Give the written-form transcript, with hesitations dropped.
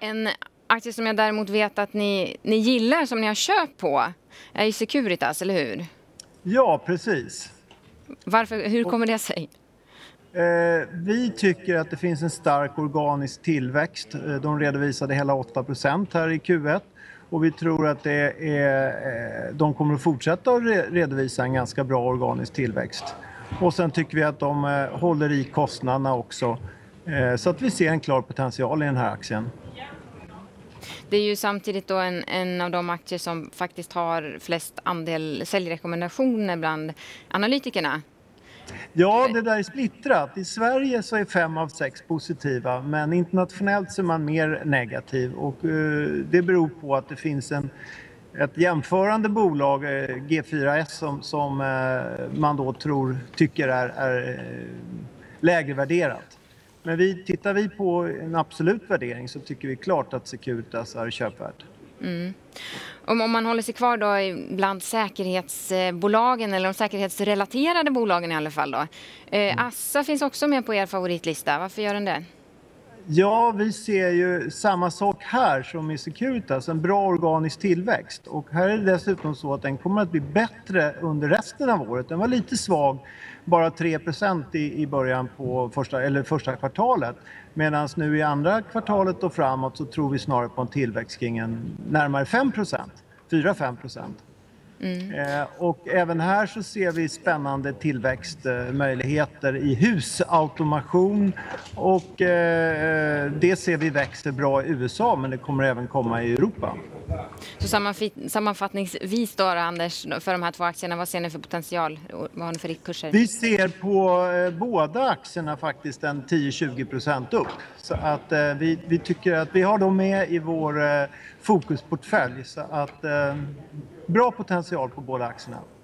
En aktie som jag däremot vet att ni gillar, som ni har köpt på, är ju Securitas, eller hur? Ja, precis. Hur kommer det sig? Vi tycker att det finns en stark organisk tillväxt. De redovisade hela 8% här i Q1. Och vi tror att de kommer att fortsätta att redovisa en ganska bra organisk tillväxt. Och sen tycker vi att de håller i kostnaderna också. Så att vi ser en klar potential i den här aktien. Det är ju samtidigt då en av de aktier som faktiskt har flest andel säljrekommendationer bland analytikerna. Ja, det där är splittrat. I Sverige så är 5 av 6 positiva, men internationellt så är man mer negativ. Och det beror på att det finns ett jämförande bolag, G4S, som man då tycker är lägre värderat. Men tittar vi på en absolut värdering så tycker vi klart att Securitas är köpvärt. Mm. Om man håller sig kvar då bland säkerhetsbolagen, eller de säkerhetsrelaterade bolagen i alla fall då. Assa finns också med på er favoritlista. Varför gör den det? Ja, vi ser ju samma sak här som i Securitas, en bra organisk tillväxt. Och här är det dessutom så att den kommer att bli bättre under resten av året. Den var lite svag, bara 3% i början på första kvartalet. Medan nu i andra kvartalet och framåt så tror vi snarare på en tillväxt kring närmare 5%, 4-5%. Och även här så ser vi spännande tillväxtmöjligheter i husautomation, och det ser vi växer bra i USA, men det kommer även komma i Europa. Så sammanfattningsvis då, Anders, för de här två aktierna, vad ser ni för potential? Vad har ni för riktkurser? Vi ser på båda aktierna faktiskt en 10-20% upp. Så att vi tycker att vi har dem med i vår fokusportfölj. Så att bra potential på båda aktierna.